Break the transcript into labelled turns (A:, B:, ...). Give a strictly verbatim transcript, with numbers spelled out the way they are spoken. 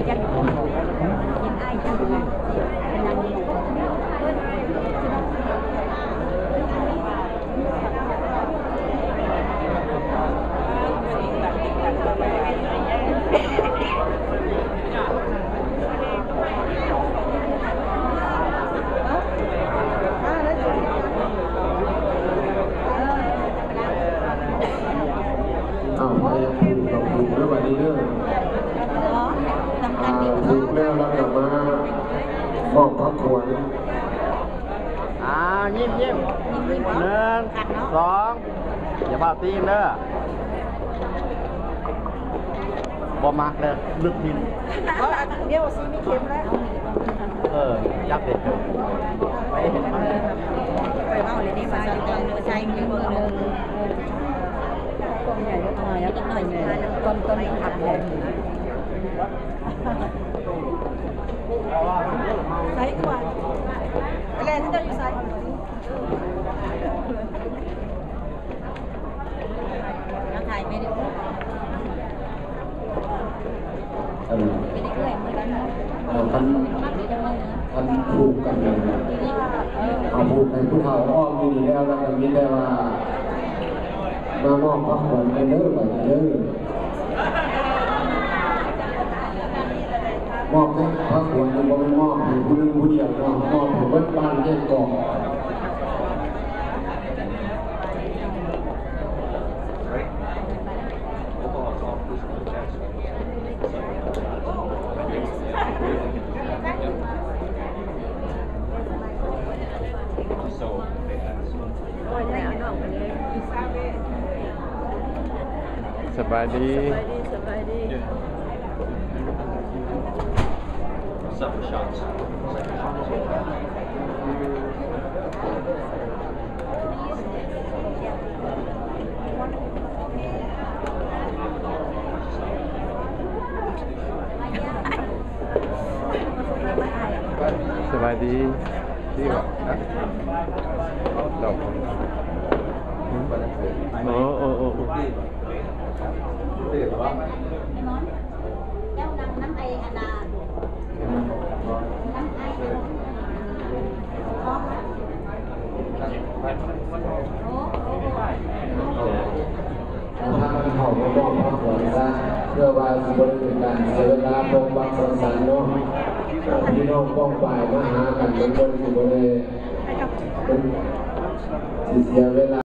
A: ถูกแล้วแล้วกลับมาบอกครอบครัว
B: อ่ายิ้มยิ้มหนึ่งสองอย่าพลาดตีนเด้อบอมักเลยลึกดิน
C: เดี๋ยวซีมีเข็มแล้ว
B: เออยักษ์เด็ดไปเห็นมัน
C: ไปเมาเลยนี่มาจะต้องใช้เงินเงินเลยต้นใหญ่ก็หน่อยต้นหน่อยต้นต้นขัดเลยใส่กว่าอะไรที่จะอยู่ใส่นักถ่ายไม่ได้
A: เออ
C: ไม่ได้เลื่อยเหมือนกัน
A: เอาพันพันผูกกันเลยเอาผูกในภูเขาอ้อมมีแล้วแล้วก็มีแต่ว่ามามอบพระผลไปเด้อไปเด้อมอบให้พระผลมันบ่มอบให้ผู้หนึ่งผู้เดียวเนาะมอบให้เบิดบ้านแค่กอง
B: สบายดี
C: สบายดี
D: Separate shots.
B: สบายดีดีกว่าดอกโอ้โอ้โอ้
A: ถ้ามันเข้ามาบอกพระผลซะเพื่อว่าสิบริเป็นการเสียเวลาปกปักรักษาเนาะพี่น้องป้องฝ่ายมาหากันเป็นคนสิบริเป็นเสียเวลา